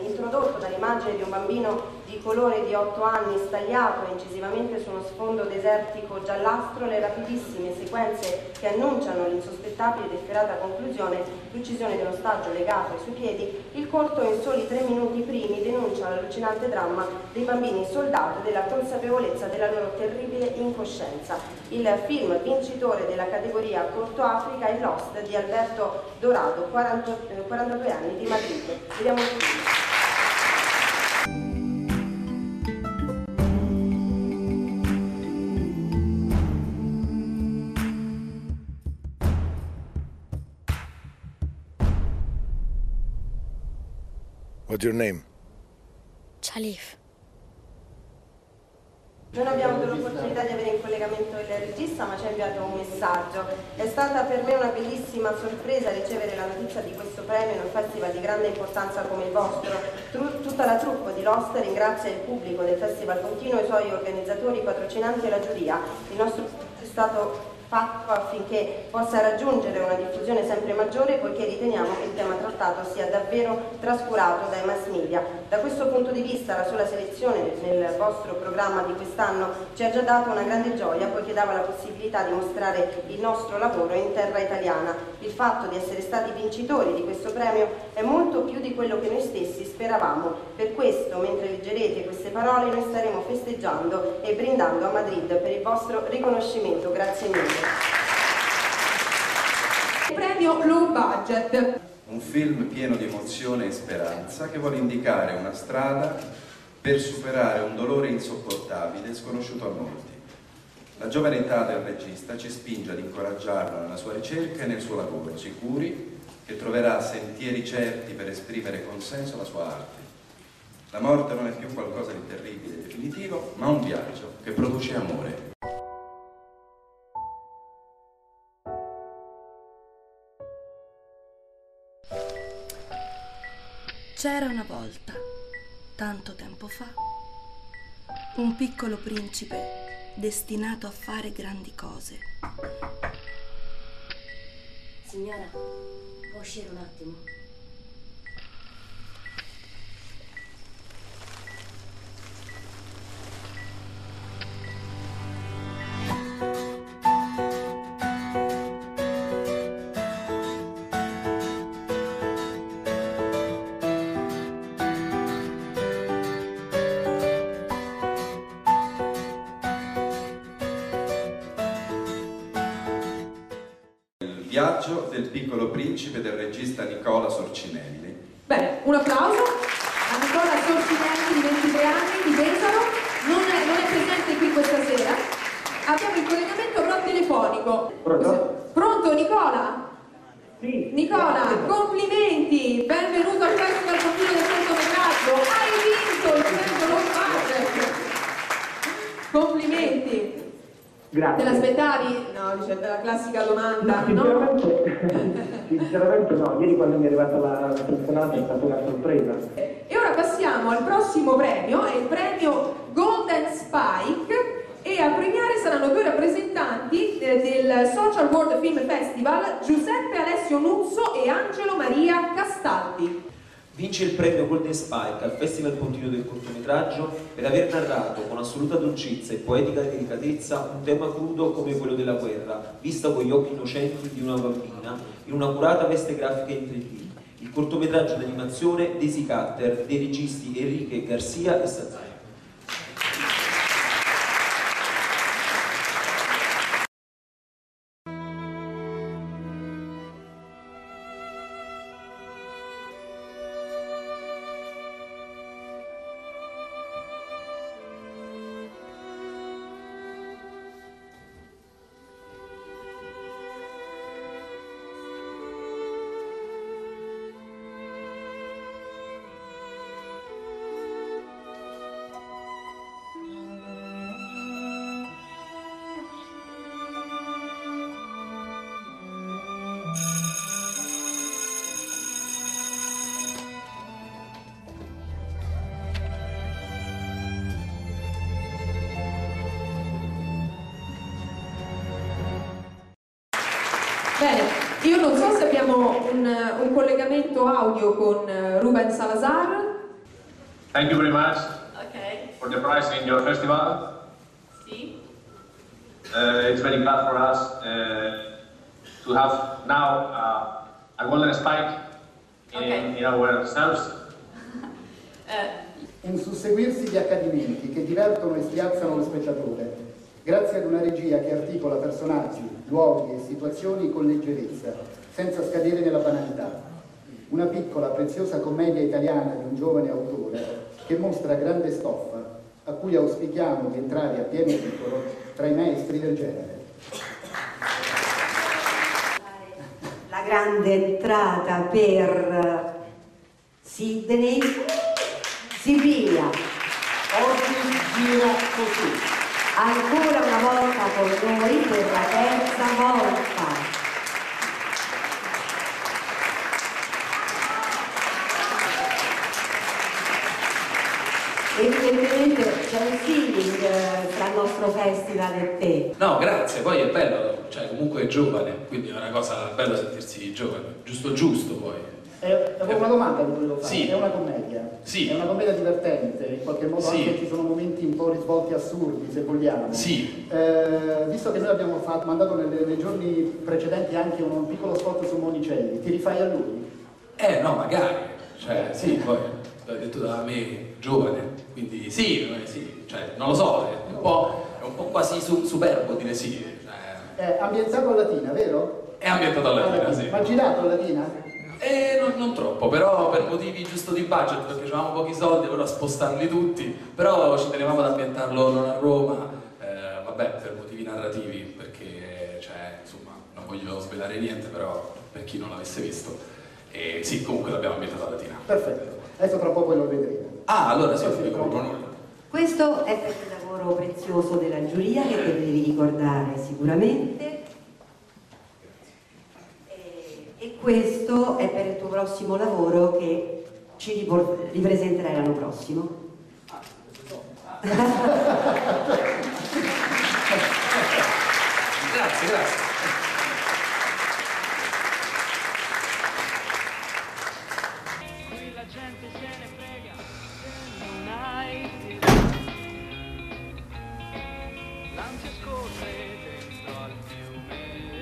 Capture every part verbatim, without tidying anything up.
introdotto dall'immagine di un bambino di colore di otto anni stagliato incisivamente su uno sfondo desertico giallastro, le rapidissime sequenze che annunciano l'insospettabile ed efferata conclusione, l'uccisione dello ostaggio legato ai suoi piedi, il corto in soli tre minuti primi denuncia l'allucinante dramma dei bambini soldato e della consapevolezza della loro terribile incoscienza. Il film vincitore della categoria Corto Africa è Lost di Alberto Dorado, quarantadue anni, di Madrid. Vediamo il film. What's your name? Chalif. Non abbiamo avuto l'opportunità di avere in collegamento il regista, ma ci ha inviato un messaggio. È stata per me una bellissima sorpresa ricevere la notizia di questo premio in un festival di grande importanza come il vostro. Tru tutta la troupe di Lost ringrazia il pubblico del Festival Continuo, i suoi organizzatori, i patrocinanti e la giuria. Il nostro è stato fatto affinché possa raggiungere una diffusione sempre maggiore, poiché riteniamo che il tema trattato sia davvero trascurato dai mass media. Da questo punto di vista la sola selezione nel vostro programma di quest'anno ci ha già dato una grande gioia, poiché dava la possibilità di mostrare il nostro lavoro in terra italiana. Il fatto di essere stati vincitori di questo premio è molto più di quello che noi stessi speravamo. Per questo, mentre leggerete queste parole, noi staremo festeggiando e brindando a Madrid per il vostro riconoscimento. Grazie mille. Premio Low Budget. Un film pieno di emozione e speranza che vuole indicare una strada per superare un dolore insopportabile sconosciuto a molti. La giovane età del regista ci spinge ad incoraggiarlo nella sua ricerca e nel suo lavoro, sicuri che troverà sentieri certi per esprimere con senso la sua arte. La morte non è più qualcosa di terribile e definitivo, ma un viaggio che produce amore. C'era una volta, tanto tempo fa, un piccolo principe destinato a fare grandi cose. Signora, può uscire un attimo? Viaggio del piccolo principe del regista Nicola Sorcinelli. Bene, un applauso a Nicola Sorcinelli di ventitré anni di Pesaro, non è, non è presente qui questa sera. Abbiamo il collegamento però telefonico. Pronto? Pronto Nicola? Sì. Nicola, complimenti, benvenuto al Festival Continuo del cortometraggio, hai vinto il premio Low Budget. Complimenti. Grazie. Te l'aspettavi? No, dice la classica domanda, no? no? Sinceramente, sinceramente no, ieri quando mi è arrivata la, la telefonata è stata una sorpresa. E ora passiamo al prossimo premio, è il premio Golden Spike, e a premiare saranno due rappresentanti eh, del Social World Film Festival, Giuseppe Alessio Nuzzo e Angelo Maria Castaldi. Vince il premio Golden Spike al Festival Continuo del cortometraggio per aver narrato con assoluta dolcezza e poetica delicatezza un tema crudo come quello della guerra, vista con gli occhi innocenti di una bambina in una curata veste grafica in tre D. Il cortometraggio d'animazione Daisy Cutter dei registi Enrique Garcia e Sazai. Bene, io non so se abbiamo un, un collegamento audio con Ruben Salazar. Thank you very much Okay. for the prize in your festival. Sì. Uh, it's very glad for us uh, to have now uh, a golden spike in, Okay. in ourselves. Eh, Un susseguirsi di accadimenti che divertono e spiazzano lo spettatore, grazie ad una regia che articola personaggi, luoghi e situazioni con leggerezza, senza scadere nella banalità. Una piccola, preziosa commedia italiana di un giovane autore che mostra grande stoffa, a cui auspichiamo di entrare a pieno titolo tra i maestri del genere. La grande entrata per Sydney, Sibilla. Oggi gira così. Ancora una volta con noi per la terza volta. Evidentemente c'è un feeling eh, tra il nostro festival e te. No, grazie, poi è bello, cioè comunque è giovane, quindi è una cosa bella sentirsi giovane, giusto giusto poi. È, avevo una domanda che volevo fare, Sì. è una commedia, Sì. è una commedia divertente, in qualche modo Sì. anche ci sono momenti un po' risvolti assurdi, se vogliamo. Sì. Eh, visto che noi abbiamo fatto, mandato nelle- nei giorni precedenti anche un piccolo spot su Monicelli, ti rifai a lui? Eh no, magari, cioè sì, poi l'hai detto da me giovane, quindi sì, eh, sì, cioè non lo so, è un po', è un po' quasi su- superbo dire sì, cioè, È ambientato a Latina, vero? è ambientato a Latina, sì. Ma girato a Latina? Eh, non, non troppo, però per motivi giusto di budget, perché avevamo pochi soldi, però a spostarli tutti, però ci tenevamo ad ambientarlo non a Roma, eh, vabbè, per motivi narrativi, perché, cioè, insomma, non voglio svelare niente, però per chi non l'avesse visto, e sì, comunque l'abbiamo ambientato a Latina. Perfetto, adesso tra poco lo vedremo. Ah, allora sì, non vi compro nulla. Questo è per il lavoro prezioso della giuria che te devi ricordare sicuramente. E questo è per il tuo prossimo lavoro che ci ripor- ripresenterai l'anno prossimo. Grazie, grazie. La gente se ne frega, non hai l'ansia scorre dentro al fiume.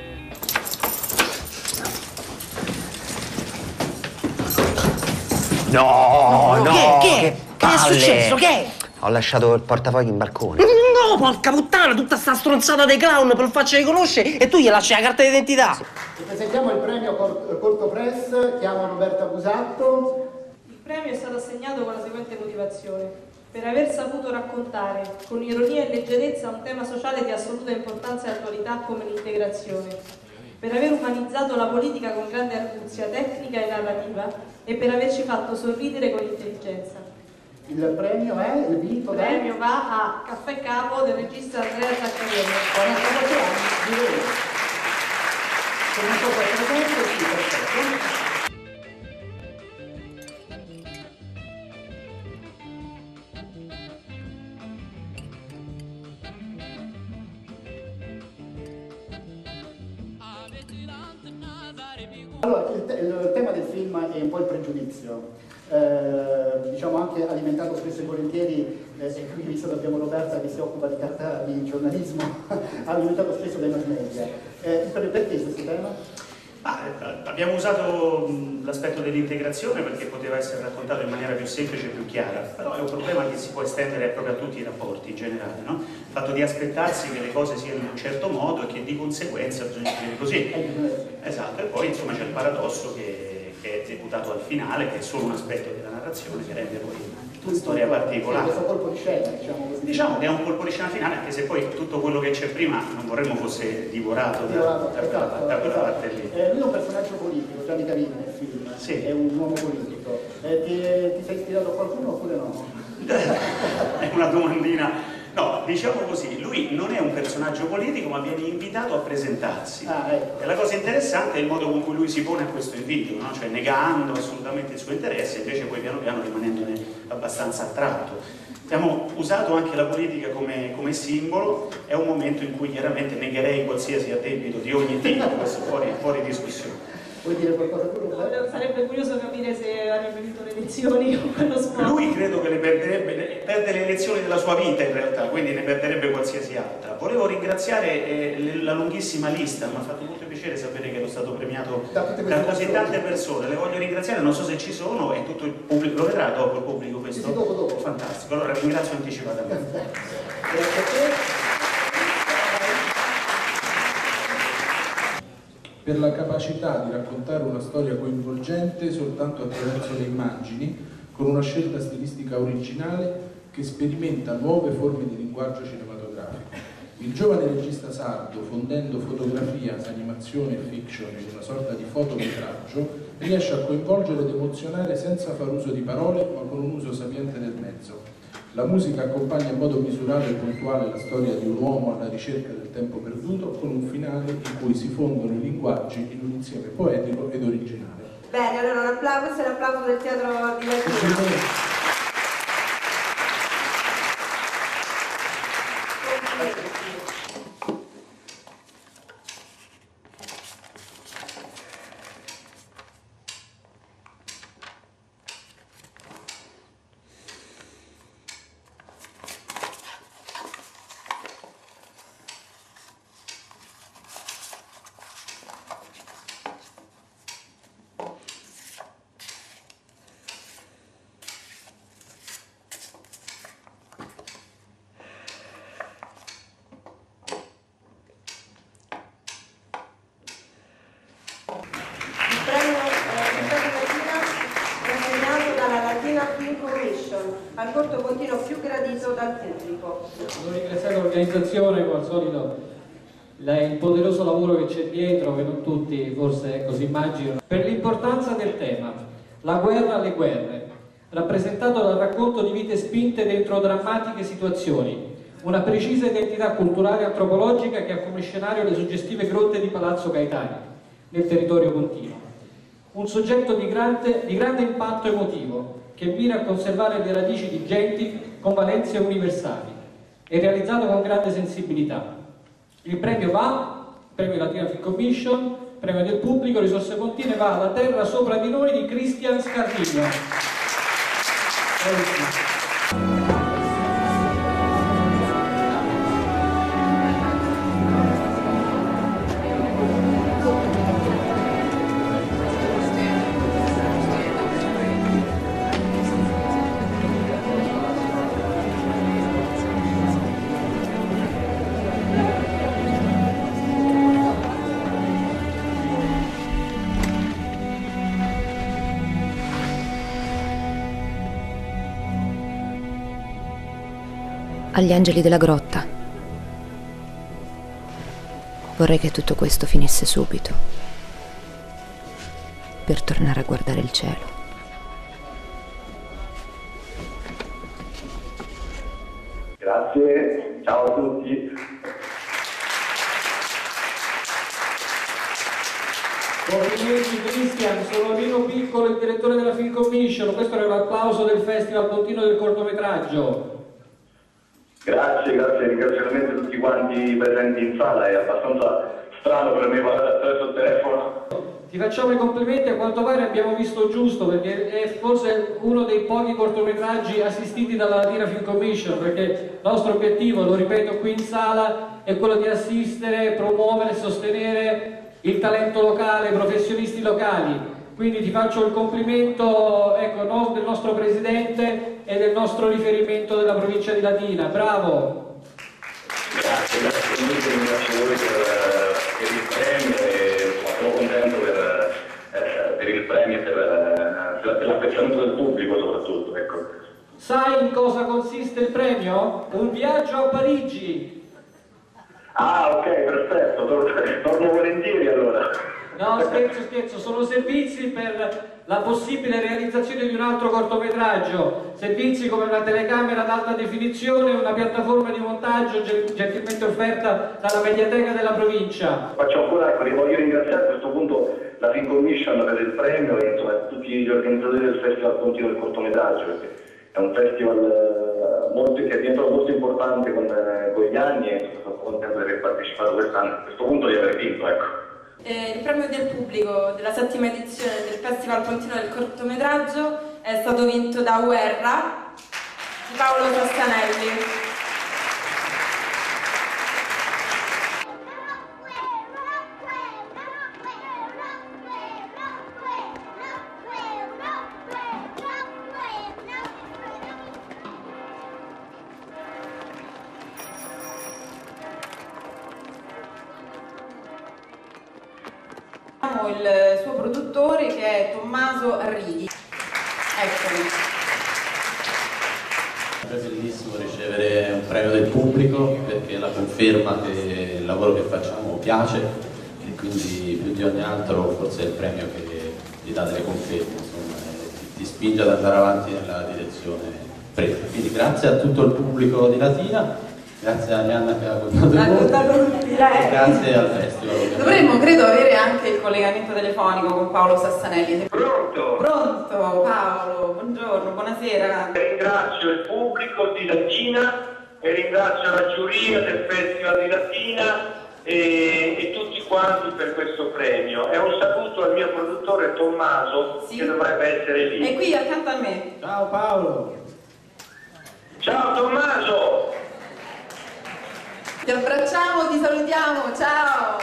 No, no, Che, che? che Che è successo? Che? Ho lasciato il portafogli in balcone. No, porca puttana, tutta sta stronzata dei clown per farci riconoscere e tu gli lasci la carta d'identità. Vi presentiamo il premio Cor- Corto Press, chiamo Roberta Busatto. Il premio è stato assegnato con la seguente motivazione. Per aver saputo raccontare con ironia e leggerezza un tema sociale di assoluta importanza e attualità come l'integrazione. Per aver umanizzato la politica con grande arguzia tecnica e narrativa e per averci fatto sorridere con intelligenza. Il premio è il vinto Il da... premio va a Caffè Capo del regista Andrea Zaccarello. quarantanove anni di voi. Se non so qualche esempio, sì, perfetto. Allora, il, te- il tema del film è un po' il pregiudizio, eh, diciamo anche alimentato spesso e volentieri, eh, e qui visto che abbiamo Roberta che si occupa di carta di giornalismo, alimentato spesso dai mass media. Eh, per- perché questo tema? Ah, eh, abbiamo usato mh, l'aspetto dell'integrazione perché poteva essere raccontato in maniera più semplice e più chiara, però è un problema che si può estendere proprio a tutti i rapporti in generale, no? Il fatto di aspettarsi che le cose siano in un certo modo e che di conseguenza bisogna dire così. Esatto, e poi insomma c'è il paradosso che, che è esecutato al finale, che è solo un aspetto della narrazione che rende poi una storia particolare. Questo colpo di scena, diciamo così. Diciamo che è un colpo di scena finale, anche se poi tutto quello che c'è prima non vorremmo fosse divorato da, Divorato, da quella, esatto, da quella esatto. parte lì. Eh, lui è un personaggio politico, Gianni Carino nel film, Sì. è un uomo politico. Eh, ti, ti sei ispirato a qualcuno oppure no? È una domandina. No, diciamo così, lui non è un personaggio politico ma viene invitato a presentarsi. Ah, ecco. E la cosa interessante è il modo con cui lui si pone a questo invito, no? Cioè negando assolutamente il suo interesse, invece poi piano piano rimanendone abbastanza attratto. Abbiamo usato anche la politica come, come simbolo, è un momento in cui chiaramente negherei qualsiasi addebito di ogni tipo, questo fuori, fuori discussione. Vuoi dire qualcosa tu? No, sarebbe curioso capire se avrebbe vinto le elezioni con quello sport. Lui credo che le perderebbe, perde le elezioni della sua vita in realtà, quindi ne perderebbe qualsiasi altra. Volevo ringraziare eh, la lunghissima lista, mi ha fatto molto piacere sapere che ero stato premiato da, da così tante persone. Le voglio ringraziare, non so se ci sono, e tutto il pubblico, lo vedrà dopo il pubblico questo? Sì, dopo, dopo. Fantastico, allora ringrazio anticipatamente. Grazie a te. Per la capacità di raccontare una storia coinvolgente soltanto attraverso le immagini, con una scelta stilistica originale che sperimenta nuove forme di linguaggio cinematografico. Il giovane regista sardo, fondendo fotografia, animazione e fiction in una sorta di fotometraggio, riesce a coinvolgere ed emozionare senza far uso di parole, ma con un uso sapiente del mezzo. La musica accompagna in modo misurato e puntuale la storia di un uomo alla ricerca del tempo perduto, con un finale in cui si fondono i linguaggi in un insieme poetico ed originale. Bene, allora un applauso, questo è l'applauso del Teatro di Latina. Al corto continuo più gradito dal pubblico. Voglio ringraziare l'organizzazione, come al solito, il poderoso lavoro che c'è dietro, che non tutti forse così immaginano, per l'importanza del tema, la guerra alle guerre, rappresentato dal racconto di vite spinte dentro drammatiche situazioni, una precisa identità culturale e antropologica che ha come scenario le suggestive grotte di Palazzo Gaetani, nel territorio pontino. Un soggetto di grande, di grande impatto emotivo, che mira a conservare le radici di genti con valenze universali e realizzato con grande sensibilità. Il premio va, premio Latina Film Commission, premio del pubblico, risorse pontine, va alla terra sopra di noi di Cristian Scarpigno. Agli angeli della grotta. Vorrei che tutto questo finisse subito, per tornare a guardare il cielo. Grazie, ciao a tutti. Complimenti Cristian, sono Rino Piccolo, il direttore della Film Commission. Questo era l'applauso del Festival Pontino del cortometraggio. Grazie, grazie, ringraziamento a tutti quanti presenti in sala, è abbastanza strano per me parlare attraverso il telefono. Ti facciamo i complimenti, a quanto pare abbiamo visto giusto, perché è forse uno dei pochi cortometraggi assistiti dalla Latina Film Commission, perché il nostro obiettivo, lo ripeto qui in sala, è quello di assistere, promuovere e sostenere il talento locale, i professionisti locali. Quindi ti faccio il complimento, ecco, no, del nostro presidente e del nostro riferimento della provincia di Latina. Bravo! Grazie, grazie mille, ringrazio voi per, per il premio e sono contento per, eh, per il premio e per, per, per l'apprezzamento del pubblico soprattutto. Ecco. Sai in cosa consiste il premio? Un viaggio a Parigi! Ah, ok, perfetto, torno, torno volentieri allora. No, scherzo, scherzo, sono servizi per la possibile realizzazione di un altro cortometraggio, servizi come una telecamera ad alta definizione e una piattaforma di montaggio gentilmente offerta dalla Mediateca della provincia. Faccio ancora, voglio ringraziare a questo punto la Film Commission per il premio e insomma, tutti gli organizzatori del Festival Pontino del cortometraggio, perché è un festival molto, che è diventato molto importante con, con gli anni e sono contento di aver partecipato quest'anno, a questo punto di aver vinto, ecco. Eh, il premio del pubblico della settima edizione del Festival Pontino del cortometraggio è stato vinto da Guerra di Paolo Toscanelli. Il suo produttore, che è Tommaso Arrighi. Eccoli. È bellissimo ricevere un premio del pubblico, perché è la conferma che il lavoro che facciamo piace e quindi più di ogni altro forse è il premio che ti dà delle conferme, insomma, e ti spinge ad andare avanti nella direzione presa. Quindi grazie a tutto il pubblico di Latina. Grazie a Arianna che ha contato il grazie al festival. Dovremmo, credo, avere anche il collegamento telefonico con Paolo Sassanelli. Pronto? Pronto, Paolo, buongiorno, buonasera. Ringrazio il pubblico di Latina e ringrazio la giuria del Festival di Latina e, e tutti quanti per questo premio. E un saluto al mio produttore Tommaso, sì, che dovrebbe essere lì. È qui accanto a me. Ciao Paolo. Ciao Tommaso. Ti abbracciamo, ti salutiamo, ciao!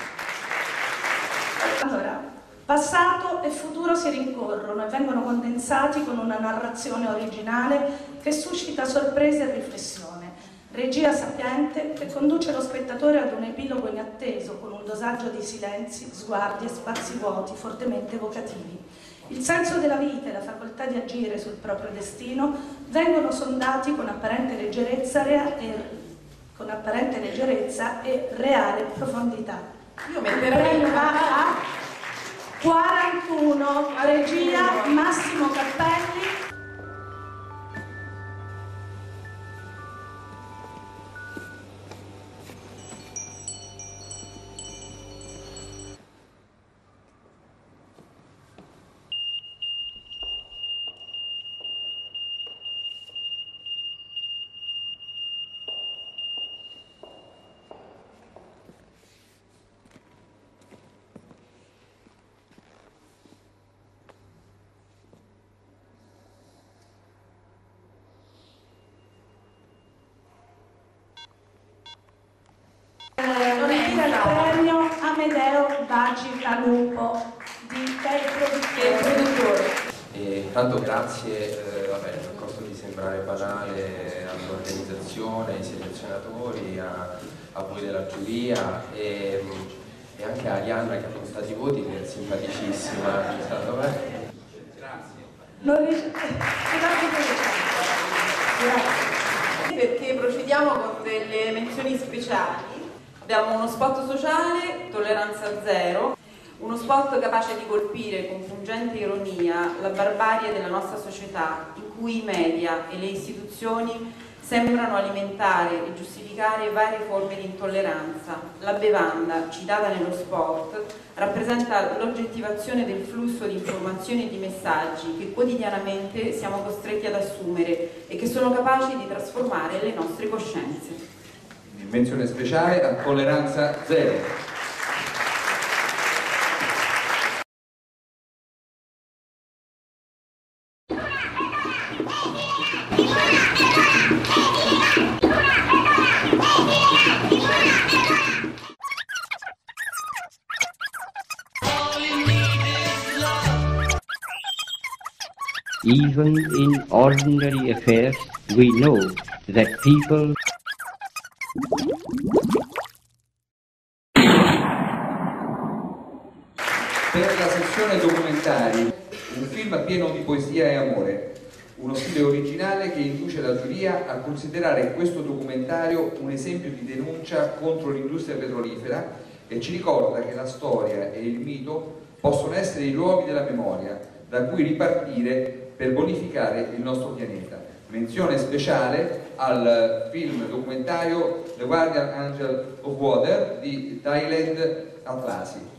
Allora, passato e futuro si rincorrono e vengono condensati con una narrazione originale che suscita sorprese e riflessione. Regia sapiente che conduce lo spettatore ad un epilogo inatteso con un dosaggio di silenzi, sguardi e spazi vuoti fortemente evocativi. Il senso della vita e la facoltà di agire sul proprio destino vengono sondati con apparente leggerezza e con apparente leggerezza e reale profondità. Io metterei va a quarantuno, regia Massimo Cappelli. Non è il premio Amedeo Bagica Lupo di che è il produttore. E intanto grazie, eh, vabbè, nel corso di sembrare banale, all'organizzazione, ai selezionatori, a, a voi della giuria e, e anche a Arianna che ha contato i voti, che è simpaticissima. È stato, beh. Grazie. Non riesco. Grazie. Perché procediamo con delle menzioni speciali. Abbiamo uno spot sociale, Tolleranza Zero, uno spot capace di colpire con pungente ironia la barbarie della nostra società, in cui i media e le istituzioni sembrano alimentare e giustificare varie forme di intolleranza. La bevanda, citata nello spot, rappresenta l'oggettivazione del flusso di informazioni e di messaggi che quotidianamente siamo costretti ad assumere e che sono capaci di trasformare le nostre coscienze. Menzione speciale a Tolleranza Zero. Even in ordinary affairs, we know that people Per la sezione documentari, un film pieno di poesia e amore, uno stile originale che induce la giuria a considerare questo documentario un esempio di denuncia contro l'industria petrolifera e ci ricorda che la storia e il mito possono essere i luoghi della memoria da cui ripartire per bonificare il nostro pianeta. Menzione speciale al film documentario The Guardian Angel of Water di Thailand Atlasi.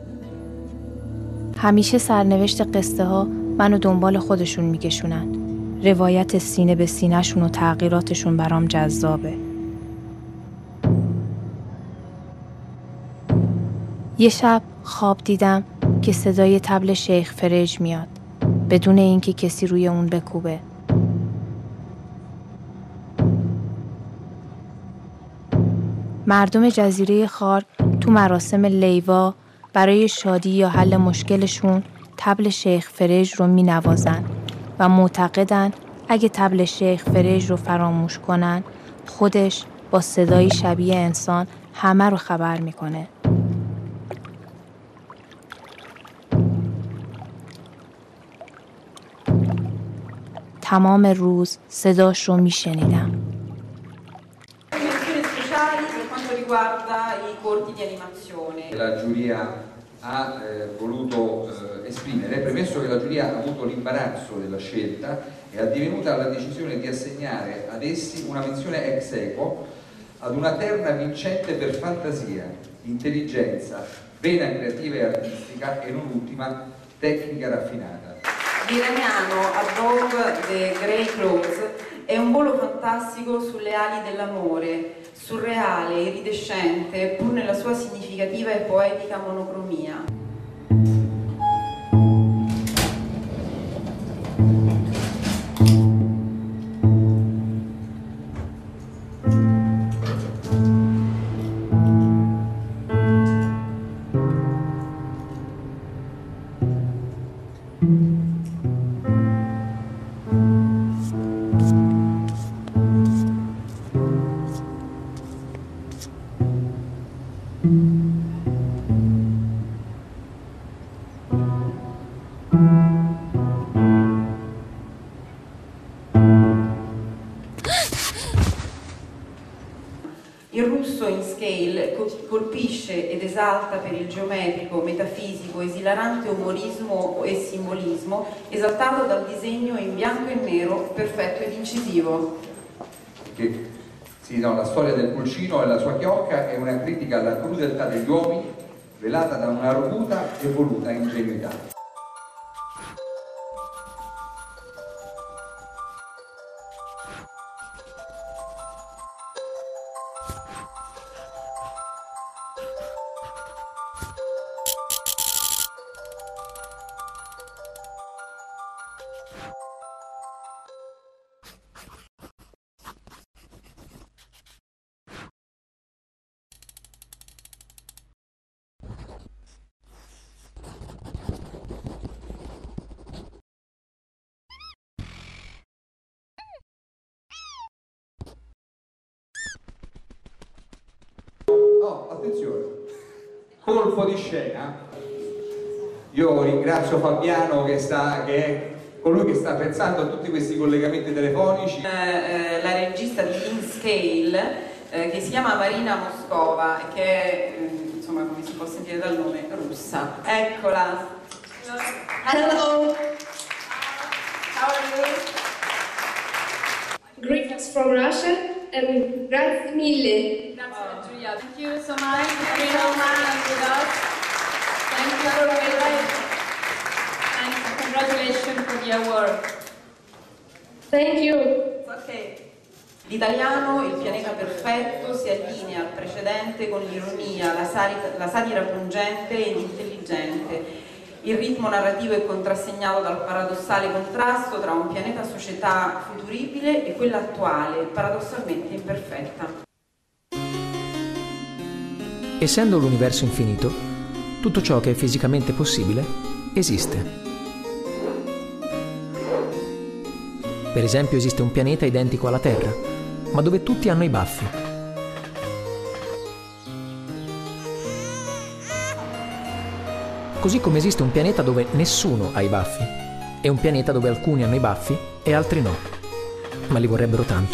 همیشه سرنوشت قصه ها منو دنبال خودشون میکشونن. روایت سینه به سینه‌شون و تغییراتشون برام جذابه. یه شب خواب دیدم که صدای طبل شیخ فرج میاد بدون اینکه کسی روی اون بکوبه. مردم جزیره خارک تو مراسم لیوا برای شادی یا حل مشکلشون طبل شیخ فرج رو می نوازن و معتقدن اگه طبل شیخ فرج رو فراموش کنن خودش با صدای شبیه انسان همه رو خبر میکنه. تمام روز صداش رو میشنیدم. Menzioni speciali per quanto riguarda i corti di animazione. La giuria ha eh, voluto eh, esprimere, premesso che la giuria ha avuto l'imbarazzo della scelta e è addivenuta alla decisione di assegnare ad essi una menzione ex aequo ad una terna vincente per fantasia, intelligenza, vena creativa e artistica e non ultima tecnica raffinata. Iraniano Above the Grey Clothes è un volo fantastico sulle ali dell'amore, surreale, iridescente, pur nella sua significativa e poetica monocromia. Il russo in scale colpisce ed esalta per il geometrico, metafisico, esilarante umorismo e simbolismo, esaltato dal disegno in bianco e nero, perfetto ed incisivo. Che, sì, no, la storia del pulcino e la sua chiocca è una critica alla crudeltà degli uomini, velata da una arguta e voluta ingenuità. Oh, attenzione, colpo di scena. Io ringrazio Fabiano che, sta, che è colui che sta pensando a tutti questi collegamenti telefonici. Eh, eh, la regista di In Scale, eh, che si chiama Marina Moscova, che è, eh, insomma, come si può sentire dal nome, russa. Eccola. Hello. How are you? Greetings from Russia and grazie mille. Thank you so much for being online with us. Thank you for being and congratulations for the award. Thank you. Okay. L'italiano, il pianeta perfetto, si allinea al precedente con l'ironia, la, la satira pungente ed intelligente. Il ritmo narrativo è contrassegnato dal paradossale contrasto tra un pianeta società futuribile e quella attuale, paradossalmente imperfetta. Essendo l'universo infinito, tutto ciò che è fisicamente possibile esiste. Per esempio esiste un pianeta identico alla Terra, ma dove tutti hanno i baffi. Così come esiste un pianeta dove nessuno ha i baffi, e un pianeta dove alcuni hanno i baffi e altri no, ma li vorrebbero tanto.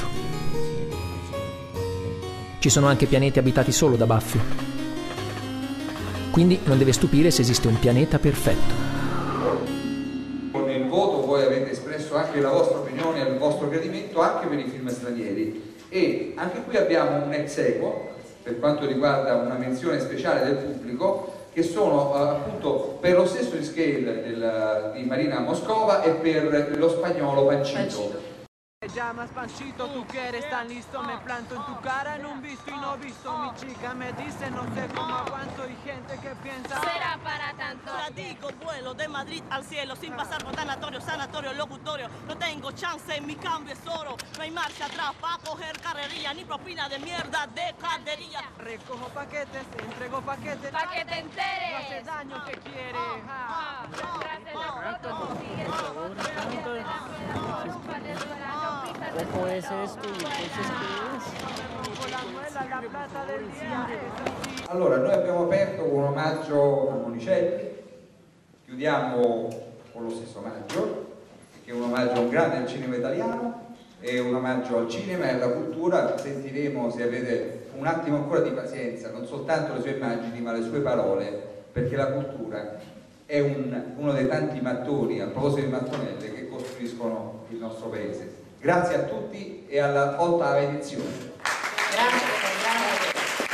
Ci sono anche pianeti abitati solo da baffi. Quindi non deve stupire se esiste un pianeta perfetto. Con il voto voi avete espresso anche la vostra opinione e il vostro gradimento anche per i film stranieri e anche qui abbiamo un ex aequo per quanto riguarda una menzione speciale del pubblico che sono eh, appunto per lo stesso scale del, di Marina Moscova e per lo spagnolo Pancito. Llamas Panchito, tú quieres tan listo, me planto en tu cara en un visto y no visto. Mi chica me dice no sé cómo aguanto y gente que piensa será para tanto. Ya digo, vuelo de Madrid al cielo sin pasar por tanatorio, sanatorio, locutorio. No tengo chance, mi cambio es oro. No hay marcha atrás para coger carrerilla ni propina de mierda de caldería. Recojo paquetes, entrego paquetes. Paquete entero. No hace daño que quiere. Ah, tras el roto sigue ¿Cómo es esto? ¿Y entonces qué è? Allora, noi abbiamo aperto con un omaggio a Monicelli, chiudiamo con lo stesso omaggio, che è un omaggio a un grande del cinema italiano, è un omaggio al cinema e alla cultura. Sentiremo, se avete un attimo ancora di pazienza, non soltanto le sue immagini ma le sue parole, perché la cultura è un, uno dei tanti mattoni, a proposito di mattonelle, che costruiscono il nostro paese. Grazie a tutti e alla ottava edizione. Grazie, grazie.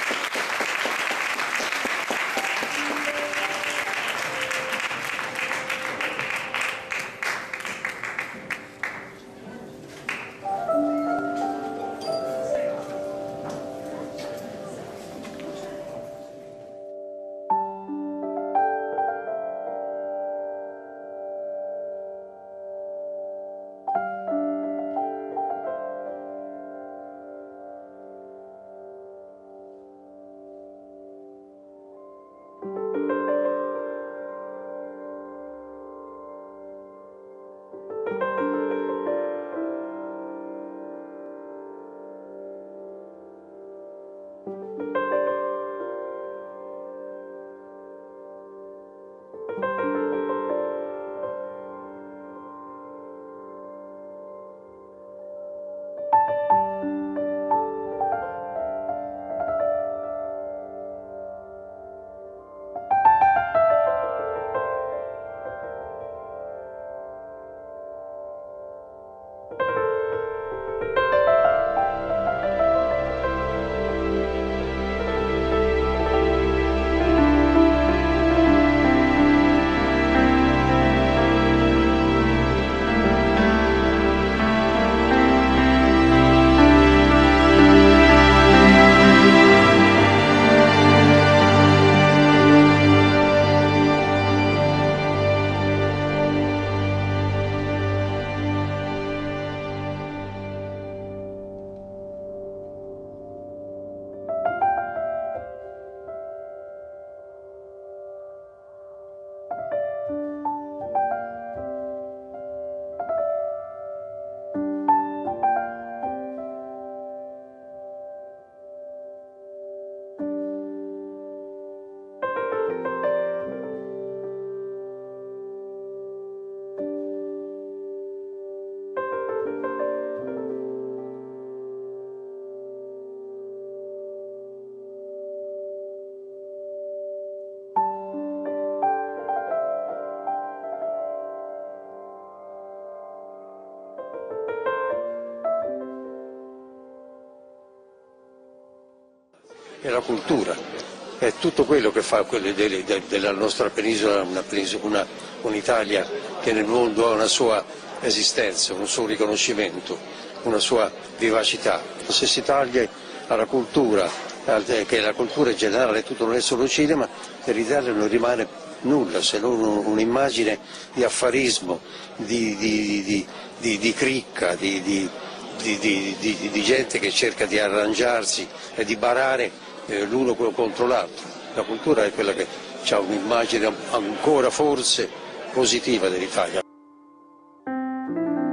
È la cultura, è tutto quello che fa quello delle, de, della nostra penisola una, una, un'Italia che nel mondo ha una sua esistenza, un suo riconoscimento, una sua vivacità. Se si taglia alla cultura, che la cultura in generale, tutto non è solo cinema, per l'Italia non rimane nulla se non un'immagine di affarismo, di, di, di, di, di cricca, di, di, di, di, di, di gente che cerca di arrangiarsi e di barare eh, l'uno contro l'altro. La cultura è quella che ha un'immagine ancora forse positiva dell'Italia.